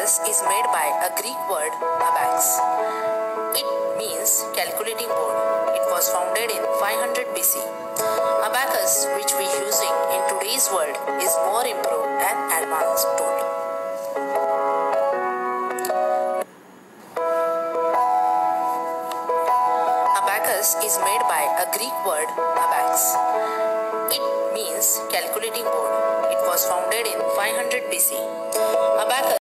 Abacus is made by a Greek word abacus. It means calculating board. It was founded in 500 BC. Abacus, which we are using in today's world, is more improved and advanced tool. Abacus is made by a Greek word abacus. It means calculating board. It was founded in 500 BC. Abacus